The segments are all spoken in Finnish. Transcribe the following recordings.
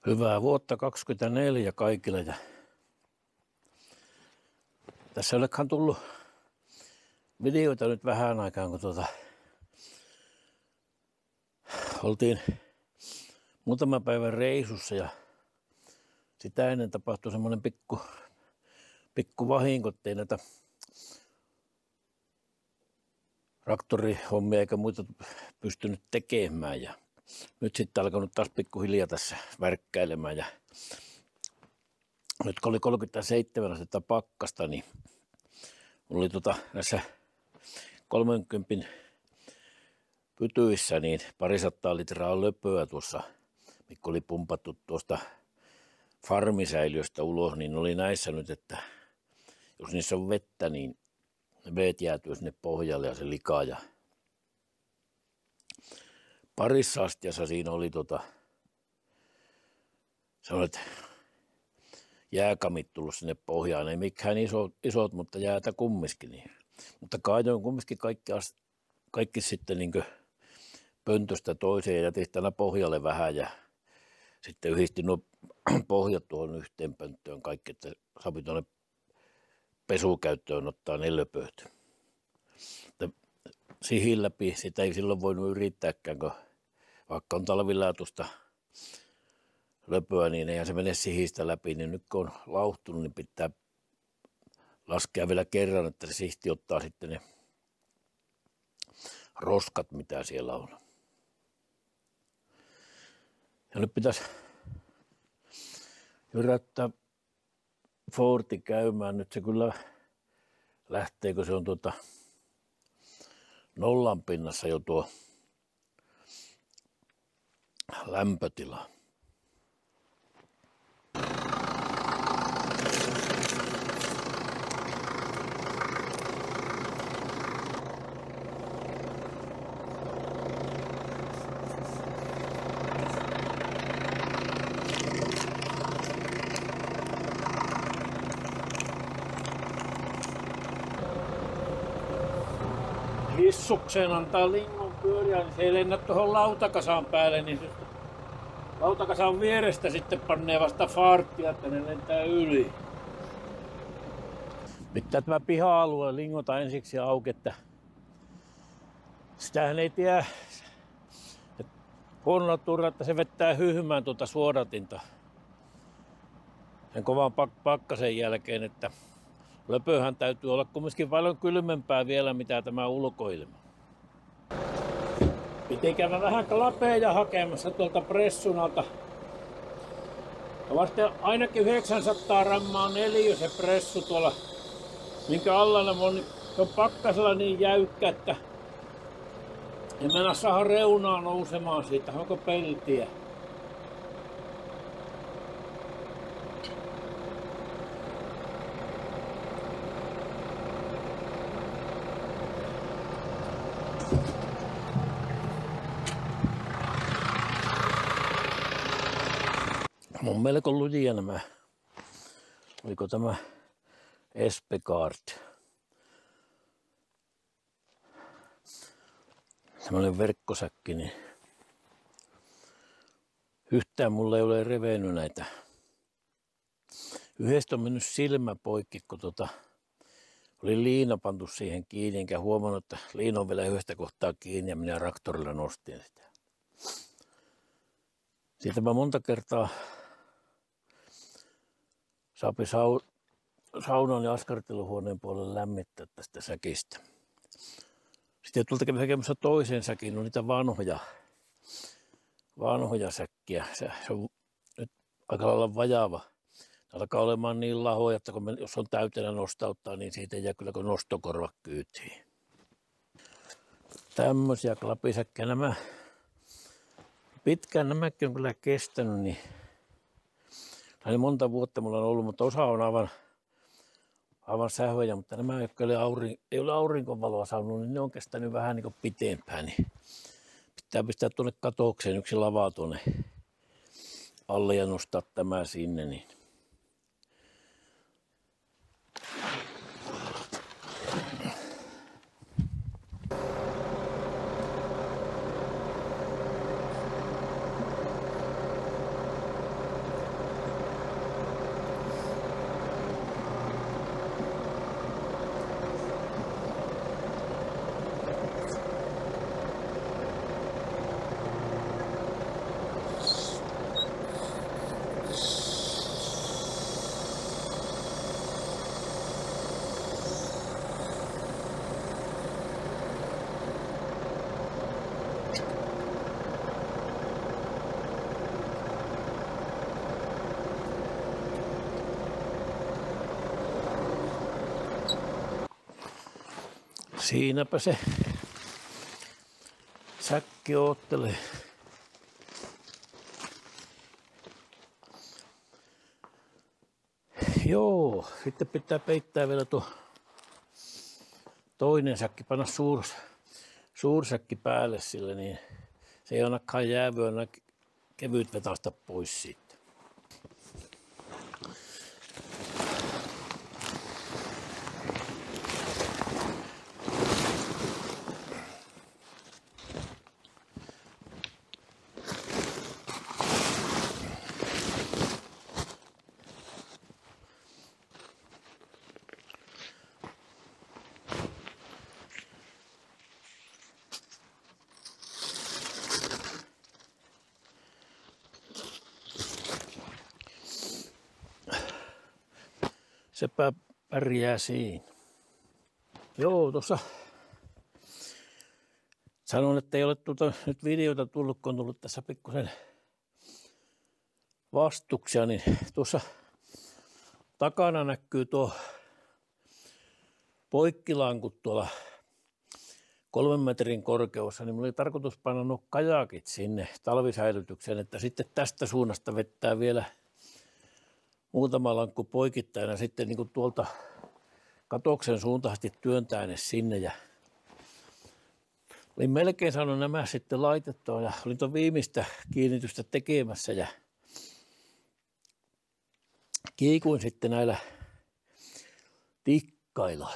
Hyvää vuotta 2024 kaikille. Ja tässä ei olekaan tullut videoita nyt vähän aikaan, kun oltiin muutaman päivän reissussa ja sitä ennen tapahtui semmoinen pikku vahinko, ettei näitä traktorihommia eikä muita pystynyt tekemään. Ja nyt sitten alkanut taas pikkuhiljaa tässä värkkäilemään. Ja nyt kun oli 37 astetta pakkasta, niin oli näissä 30 pytyissä niin 200 litraa löpöä tuossa, mikä oli pumpattu tuosta farmisäiliöstä ulos, niin oli näissä nyt, että jos niissä on vettä, niin ne veet jäätyy sinne pohjalle ja se likaa. Ja parissa astiassa siinä oli sellaiset jääkamit tullut sinne pohjaan. Ei mikään isot, mutta jäätä kumminkin. Niin. Mutta kaajoin kumminkin kaikki sitten niin pöntöstä toiseen ja jätin tänä pohjalle vähän ja sitten yhdistin nuo pohjat tuohon yhteen pönttöön kaikki, että saapi tuonne pesukäyttöön ottaa ne löpöt. Sihin läpi sitä ei silloin voinut yrittääkään, kun vaikka on talvilaatusta löpöä, niin eihän se mene sihistä läpi, niin nyt kun on lauhtunut, niin pitää laskea vielä kerran, että se sihti ottaa sitten ne roskat, mitä siellä on. Ja nyt pitäisi yrittää Fordi käymään. Nyt se kyllä lähtee, kun se on nollan pinnassa jo tuo lämpötila. Hissukseen antaa lingon pyöriä, niin se ei lennä tuohon lautakasaan päälle, niin se lautakasan vierestä sitten pannee vasta farttia, että ne lentää yli. Pitää tämä piha-alue lingota ensiksi auki, että sitähän ei tiedä huonolla turra, että se vettää hyhmään suodatinta sen kovan pakkasen jälkeen, että löpöhän täytyy olla kumminkin paljon kylmempää vielä, mitä tämä ulkoilma. Piti käydä vähän klapeja hakemassa tuolta pressunalta. Vasta ainakin 900 grammaa neliö se pressu tuolla, minkä alla on pakkasella niin jäykkä, että en mennä saada reunaa nousemaan siitä. Onko peltiä? On melko lujia nämä. Oliko tämä Espegard? Semmoinen verkkosäkki, niin yhtään mulla ei ole revennyt näitä. Yhdestä on mennyt silmä poikki, kun oli liina pantu siihen kiinni, enkä huomannut, että liina on vielä yhdestä kohtaa kiinni ja minä traktorilla nostin sitä. Siitä mä monta kertaa saapi saunan ja askarteluhuoneen puolelle lämmittää tästä säkistä. Sitten tuolta kävi hakemässä toisen säkin, no niitä vanhoja säkkiä. Se on nyt aika lailla vajaava. Alkaa olemaan niin lahoja, että jos on täytenä nostauttaa, niin siitä ei jää kyllä kuin nostokorva kyytiin. Tämmöisiä klapisäkkiä. Pitkään nämäkin on kyllä kestänyt, niin monta vuotta mulla on ollut, mutta osa on aivan sähöjä, mutta nämä, jotka ei ole aurinkovaloa saanut, niin ne on kestänyt vähän niin pitempään. Niin pitää pistää tuonne katokseen yksi lava tuonne alle ja nostaa tämä sinne. Niin. Siinäpä se säkki oottelee. Joo, sitten pitää peittää vielä tuo toinen säkki, panna suursäkki päälle sille, niin se ei ainakaan jäävyönä kevyt vetästä pois siitä. Sepä pärjää siinä. Joo, tuossa sanon, että ei ole nyt videota tullut, kun on tullut tässä pikkusen vastuksia, niin tuossa takana näkyy tuo poikkilankut tuolla 3 metrin korkeudessa, niin mulla oli tarkoitus panna nuo kajakit sinne talvisäilytykseen, että sitten tästä suunnasta vettää vielä muutama lankku poikittain ja sitten niin kuin tuolta katoksen suuntaisesti työntää ne sinne. Ja olin melkein saanut nämä sitten laitettua ja olin tuon viimeistä kiinnitystä tekemässä ja kiikuin sitten näillä tikkailla.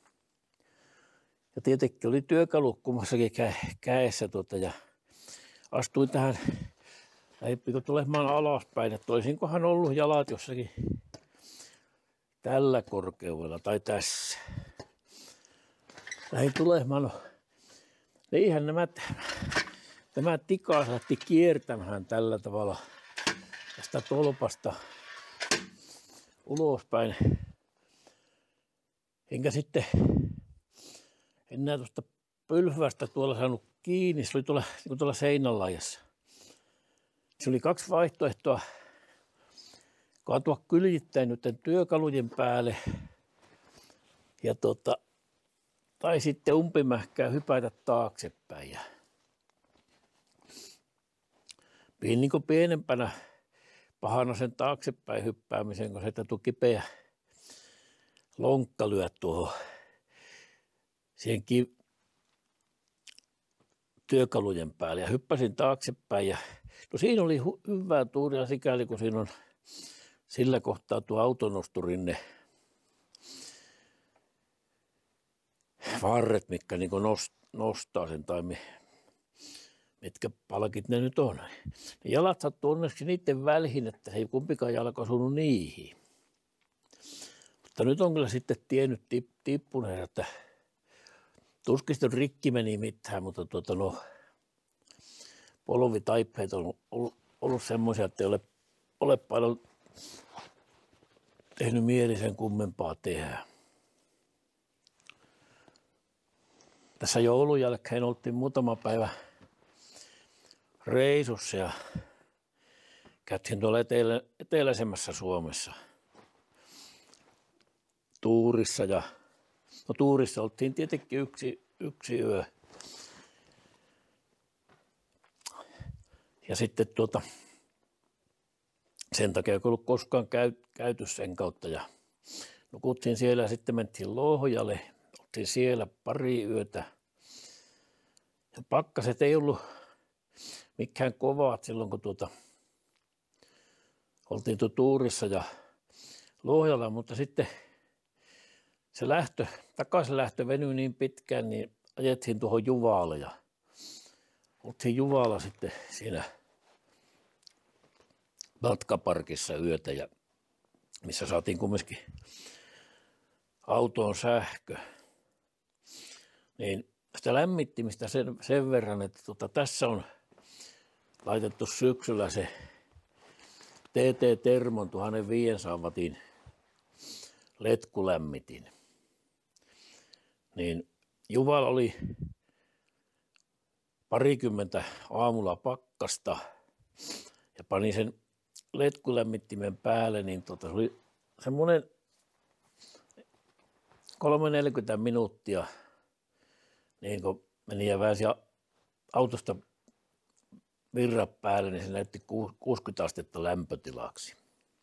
Ja tietenkin oli työkalu kummassakin kädessä ja astuin tähän lähdin tulemaan alaspäin, että olisinkohan ollut jalat jossakin tällä korkeudella tai tässä. Lähdin tulemaan, no niinhän tämä tikas lähti kiertämään tällä tavalla tästä tolpasta ulospäin. Enkä sitten enää tuosta pylvästä tuolla saanut kiinni, se oli tuolla seinänlaajassa. Se oli 2 vaihtoehtoa, kaatua kyljittäin nyt työkalujen päälle ja tai sitten umpimähkää hypätä taaksepäin. Ja pidin niin pienempänä pahana sen taaksepäin hyppäämisen, kun se täytyy kipeä lonkka lyö tuohon siihen työkalujen päälle ja hyppäsin taaksepäin. Ja no siinä oli hyvää tuuria sikäli, kun siinä on sillä kohtaa tuo autonosturinne varret, mitkä niin nostaa sen tai mitkä palkit ne nyt on. Ne jalat sattuu onneksi niiden väliin, että ei kumpikaan jalka osunut niihin. Mutta nyt on kyllä sitten tiennyt tippuneen, että tuskin sitten rikki meni mitään, mutta polvitaippeet on ollut semmoisia, että ei ole paljon tehnyt mieli sen kummempaa tehdä. Tässä joulun jälkeen oltiin muutama päivä reissussa ja käytiin tuolla eteläisemmässä Suomessa tuurissa. Ja no tuurissa oltiin tietenkin yksi yö. Ja sitten sen takia ei ollut koskaan käyty sen kautta ja nukuttiin siellä ja sitten mentiin Lohjalle. Oltiin siellä pari yötä. Ja pakkaset ei ollut mikään kovaat silloin, kun oltiin tuurissa ja Lohjalla, mutta sitten se takaisin lähtö venyi niin pitkään, niin ajettiin tuohon Juvaalle ja oltiin Juvalla sitten siinä matkaparkissa yötä, ja missä saatiin kumminkin autoon sähkö. Niin sitä lämmittimistä sen verran, että tässä on laitettu syksyllä se TT Thermon 1500 wattin letkulämmitin. Niin Juvalla oli parikymmentä aamulla pakkasta ja pani sen letkulämmittimen päälle, niin se oli semmoinen 30-40 minuuttia niin kun meni ja väänsi autosta virran päälle, niin se näytti 60 astetta lämpötilaksi.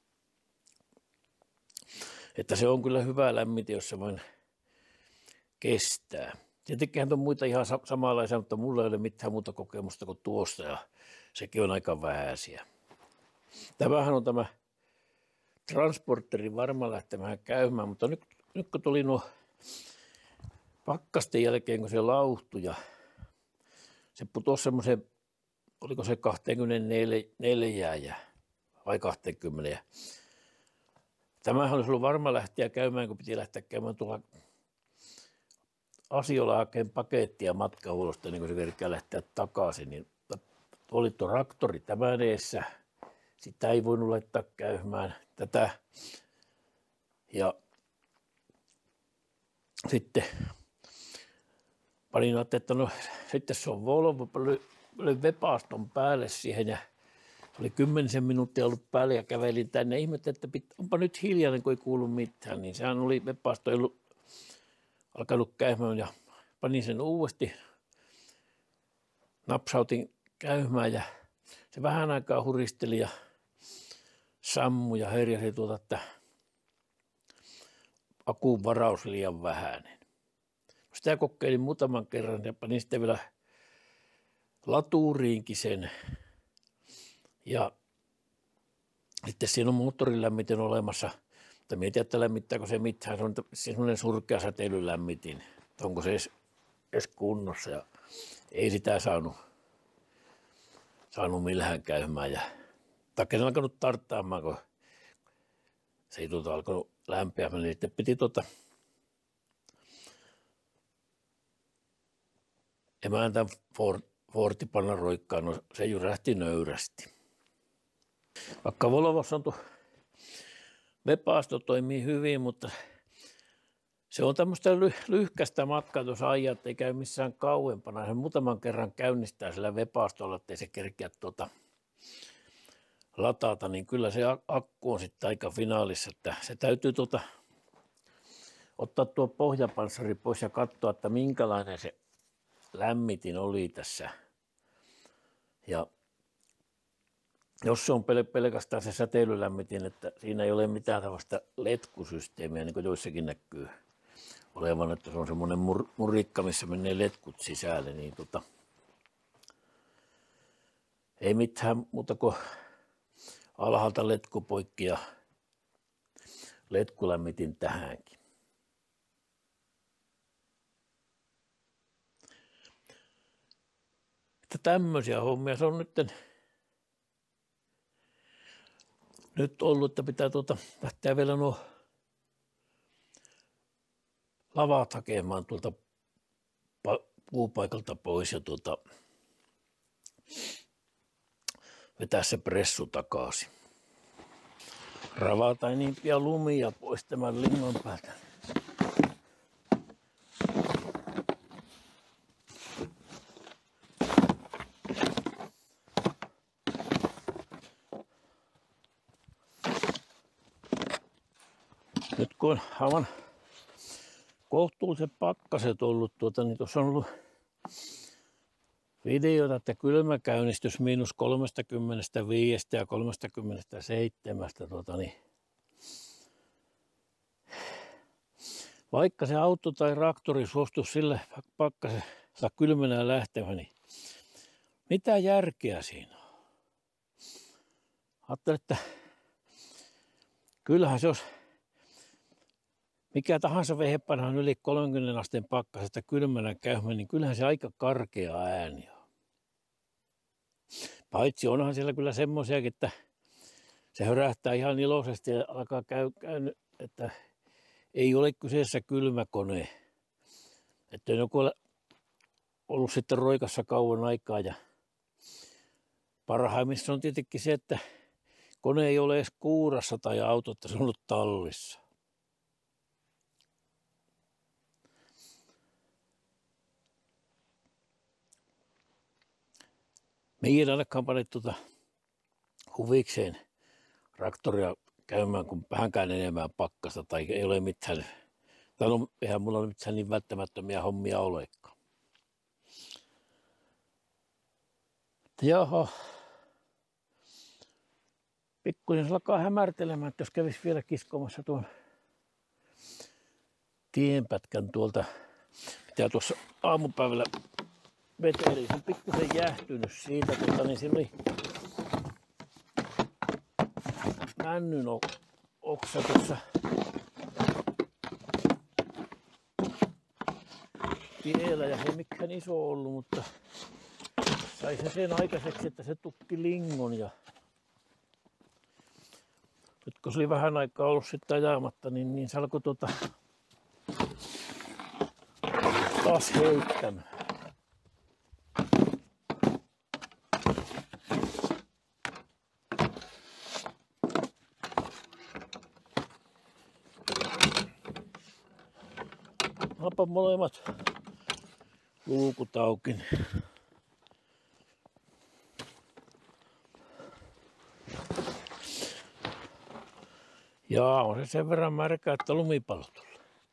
Että se on kyllä hyvä lämmite, jos se vain kestää. Tietenkin on muita ihan samanlaisia, mutta mulla ei ole mitään muuta kokemusta kuin tuosta ja sekin on aika vähäisiä. Tämähän on tämä transporteri varmaan lähtemään käymään, mutta nyt kun tuli nuo pakkasten jälkeen, kun se lauhtui ja se putosi semmoiseen, oliko se 24 vai 20. Tämähän olisi ollut varma lähteä käymään, kun piti lähteä käymään tuolla Asiolla hakemaan pakettia matkahuollosta, niin kun se kerkeää lähteä takaisin. Niin oli tuo traktori tämän eessä. Sitä ei voinut laittaa käymään tätä. Ja sitten panin että no sitten se on Volvo, löin vepaston päälle siihen ja oli 10 minuuttia ollut päällä ja kävelin tänne. Ihmettelin, että onpa nyt hiljainen, kun ei kuulu mitään. Niin sehän oli vepasto alkanut käymään ja panin sen uudesti. Napsautin käymään ja se vähän aikaa huristeli ja sammui ja herjasi että akun varaus liian vähäinen. Sitä kokeilin muutaman kerran ja panin sitten vielä laturiinkin sen. Ja sitten siinä on moottorilämmitin olemassa, mutta mietin, että lämmittääkö se mitään. Se on semmoinen surkea säteilylämmitin, onko se edes kunnossa. Ja ei sitä saanut millään käymään. Ja takia en alkanut tarttaamaan, kun se ei alkanut lämpeämään. Niin sitten piti emäntä Forti panna roikkaan, no se jyrähti nöyrästi. Vaikka Volvossa on vepasto toimii hyvin, mutta se on tämmöistä lyhkäistä matkaa, jos ajat ei käy missään kauempana. Se muutaman kerran käynnistää sillä vepastolla, ettei se kerkeä latata, niin kyllä se akku on sitten aika finaalissa. Että se täytyy ottaa tuo pohjapanssari pois ja katsoa, että minkälainen se lämmitin oli tässä. Ja jos se on pelkästään se säteilylämmitin, että siinä ei ole mitään tällaista letkusysteemiä, niin kuin joissakin näkyy olevan, että se on semmoinen murikka, missä menee letkut sisälle, niin ei mitään muuta kuin alhaalta letku poikki ja letkulämmitin tähänkin. Että tämmöisiä hommia se on nyt ollut, että pitää lähteä vielä nuo lavat hakemaan tuolta puupaikalta pois ja vetää se pressu takaisin. Ravata niin pian lumia pois tämän lingon päältä. Nyt kun on aivan kohtuulliset pakkaset ollut, niin tuossa on ollut videota, että kylmäkäynnistys -35 ja 37. Niin vaikka se auto tai traktori suostuisi sille pakkasella kylmänä lähtemään, niin mitä järkeä siinä on? Ajattelin, että kyllähän se olisi mikä tahansa vehepanahan yli 30 asteen pakkasesta kylmänä käymään, niin kyllähän se aika karkea ääni on. Paitsi onhan siellä kyllä semmoisiakin, että se hörähtää ihan iloisesti ja alkaa käydä, että ei ole kyseessä kylmäkone. Että joku on ollut sitten roikassa kauan aikaa ja parhaimmissa on tietenkin se, että kone ei ole edes kuurassa tai auto, että se on ollut tallissa. Me ei ainakaan pane huvikseen traktoria käymään, kun vähänkään enemmän pakkasta tai ei ole mitään. Tai no, eihän mulla ole mitään niin välttämättömiä hommia olekaan. Jaha. Pikkuisen se alkaa hämärtelemään, että jos kävisi vielä kiskomassa tuon tienpätkän tuolta, mitä tuossa aamupäivällä veteli. Se on pikkuisen jähtynyt siitä, niin siinä oli männyn oksa tuossa tiellä ja se ei mikään iso ollut, mutta sai se sen aikaiseksi, että se tukki lingon. Ja nyt kun se oli vähän aikaa ollut sitten ajamatta, niin se alkoi taas heittämään. Onpa molemmat luukut auki. Jaa, on se sen verran märkä, että lumipallo tulee.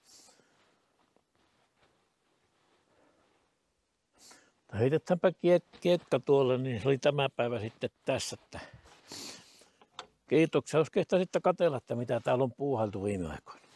Heitetäänpä kiekka tuolle, niin se oli tämä päivä sitten tässä. Kiitoksia, jos kehtasitte katsella, että mitä täällä on puuhailtu viime aikoina.